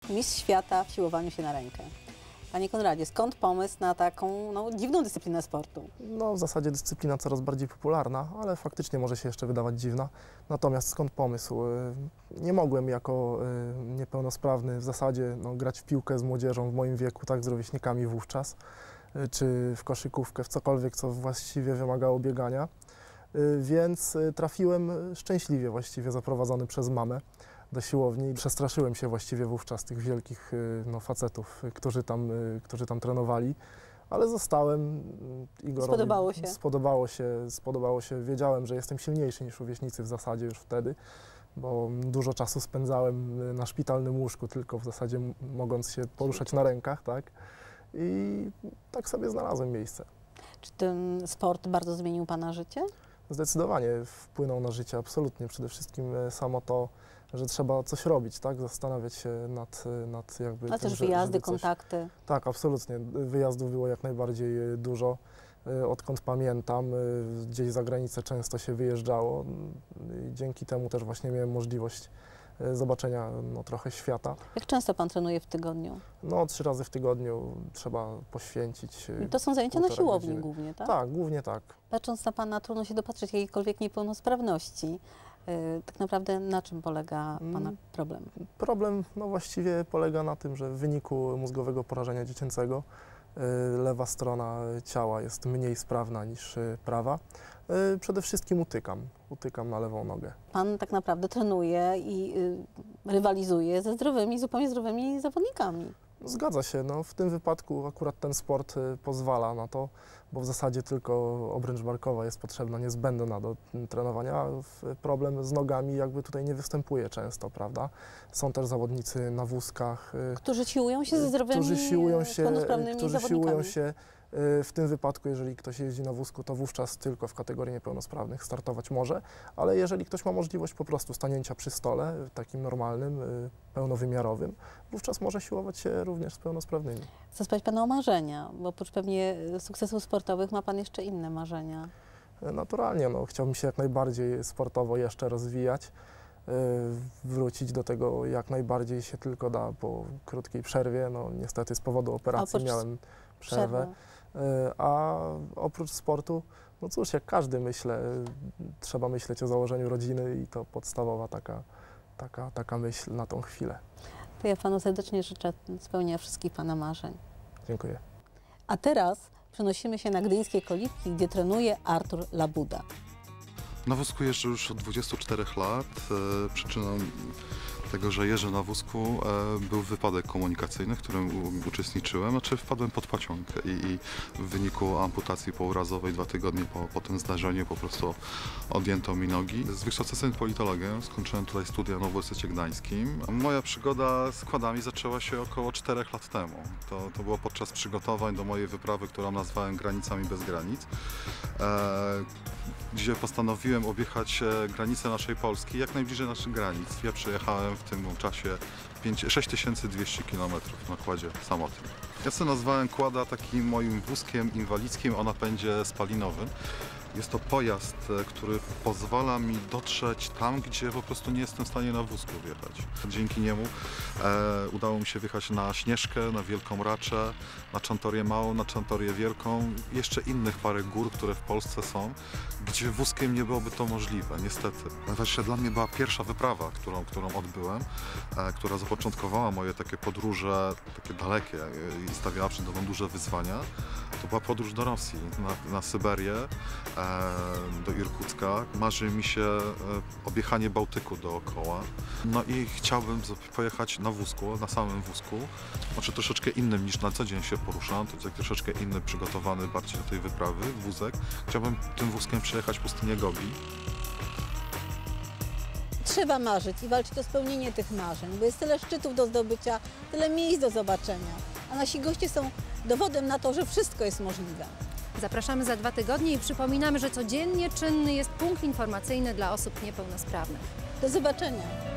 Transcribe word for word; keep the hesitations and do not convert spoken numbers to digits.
mistrz świata w siłowaniu się na rękę. Panie Konradzie, skąd pomysł na taką no, dziwną dyscyplinę sportu? No w zasadzie dyscyplina coraz bardziej popularna, ale faktycznie może się jeszcze wydawać dziwna. Natomiast skąd pomysł? Nie mogłem jako niepełnosprawny w zasadzie no, grać w piłkę z młodzieżą w moim wieku, tak, z rówieśnikami wówczas, czy w koszykówkę, w cokolwiek, co właściwie wymagało biegania. Więc trafiłem szczęśliwie właściwie zaprowadzony przez mamę do siłowni. Przestraszyłem się właściwie wówczas tych wielkich no, facetów, którzy tam, którzy tam trenowali, ale zostałem. Igorowi Spodobało się? Spodobało się, spodobało się. Wiedziałem, że jestem silniejszy niż rówieśnicy w zasadzie już wtedy, bo dużo czasu spędzałem na szpitalnym łóżku, tylko w zasadzie mogąc się poruszać na rękach, tak? I tak sobie znalazłem miejsce. Czy ten sport bardzo zmienił Pana życie? Zdecydowanie wpłynął na życie, absolutnie. Przede wszystkim samo to, że trzeba coś robić, tak? Zastanawiać się nad, nad jakby... A tym, też że, wyjazdy, coś... kontakty. Tak, absolutnie. Wyjazdów było jak najbardziej dużo. Odkąd pamiętam, gdzieś za granicę często się wyjeżdżało. I dzięki temu też właśnie miałem możliwość zobaczenia no, trochę świata. Jak często Pan trenuje w tygodniu? No, trzy razy w tygodniu trzeba poświęcić. I to są zajęcia na siłowni godziny. głównie, tak? Tak, głównie tak. Patrząc na Pana, trudno się dopatrzeć jakiejkolwiek niepełnosprawności. Yy, tak naprawdę na czym polega Pana problem? Problem no, właściwie polega na tym, że w wyniku mózgowego porażenia dziecięcego yy, lewa strona ciała jest mniej sprawna niż yy, prawa. Yy, przede wszystkim utykam. Utykam na lewą nogę. Pan tak naprawdę trenuje i yy, rywalizuje ze zdrowymi, zupełnie zdrowymi zawodnikami. Zgadza się. No, w tym wypadku akurat ten sport y, pozwala na to, bo w zasadzie tylko obręcz barkowa jest potrzebna, niezbędna do trenowania. Problem z nogami jakby tutaj nie występuje często, prawda? Są też zawodnicy na wózkach. Y, którzy siłują się ze zdrowymi, którzy siłują się, pełnosprawnymi którzy zawodnikami. siłują się. W tym wypadku, jeżeli ktoś jeździ na wózku, to wówczas tylko w kategorii niepełnosprawnych startować może, ale jeżeli ktoś ma możliwość po prostu stanięcia przy stole, takim normalnym, pełnowymiarowym, wówczas może siłować się również z pełnosprawnymi. Chcę spytać Pana o marzenia, bo oprócz pewnie sukcesów sportowych ma Pan jeszcze inne marzenia. Naturalnie, no, chciałbym się jak najbardziej sportowo jeszcze rozwijać, wrócić do tego jak najbardziej się tylko da po krótkiej przerwie. No, niestety z powodu operacji miałem przerwę. A oprócz sportu, no cóż, jak każdy myślę, trzeba myśleć o założeniu rodziny i to podstawowa taka, taka, taka myśl na tą chwilę. To ja Panu serdecznie życzę spełnienia wszystkich Pana marzeń. Dziękuję. A teraz przenosimy się na gdyńskie Kolibki, gdzie trenuje Artur Labuda. Na wózku jeżdżę już od dwudziestu czterech lat. Przyczyną tego, że jeżdżę na wózku, był wypadek komunikacyjny, w którym uczestniczyłem. Znaczy wpadłem pod pociąg i, i w wyniku amputacji pourazowej dwa tygodnie po, po tym zdarzeniu po prostu odjęto mi nogi. Z wykształcenia jestem politologiem, skończyłem tutaj studia na Uniwersytecie Gdańskim. Moja przygoda z quadami zaczęła się około czterech lat temu. To, to było podczas przygotowań do mojej wyprawy, którą nazwałem Granicami bez granic, e, gdzie postanowiłem objechać granicę naszej Polski, jak najbliżej naszych granic. Ja przejechałem w tym czasie sześć tysięcy dwieście kilometrów na quadzie samotnym. Ja sobie nazwałem quada takim moim wózkiem inwalidzkim o napędzie spalinowym. Jest to pojazd, który pozwala mi dotrzeć tam, gdzie po prostu nie jestem w stanie na wózku wjechać. Dzięki niemu e, udało mi się wjechać na Śnieżkę, na Wielką Raczę, na Czantorię Małą, na Czantorię Wielką, jeszcze innych parę gór, które w Polsce są, gdzie wózkiem nie byłoby to możliwe, niestety. Właśnie dla mnie była pierwsza wyprawa, którą, którą odbyłem, e, która zapoczątkowała moje takie podróże, takie dalekie i stawiała przede mną duże wyzwania. To była podróż do Rosji, na, na Syberię, e, do Irkucka. Marzy mi się objechanie Bałtyku dookoła. No i chciałbym pojechać na wózku, na samym wózku. Znaczy troszeczkę innym niż na co dzień się poruszam. To jest troszeczkę inny, przygotowany bardziej do tej wyprawy, wózek. Chciałbym tym wózkiem przejechać pustynię Gobi. Trzeba marzyć i walczyć o spełnienie tych marzeń, bo jest tyle szczytów do zdobycia, tyle miejsc do zobaczenia. A nasi goście są dowodem na to, że wszystko jest możliwe. Zapraszamy za dwa tygodnie i przypominamy, że codziennie czynny jest punkt informacyjny dla osób niepełnosprawnych. Do zobaczenia.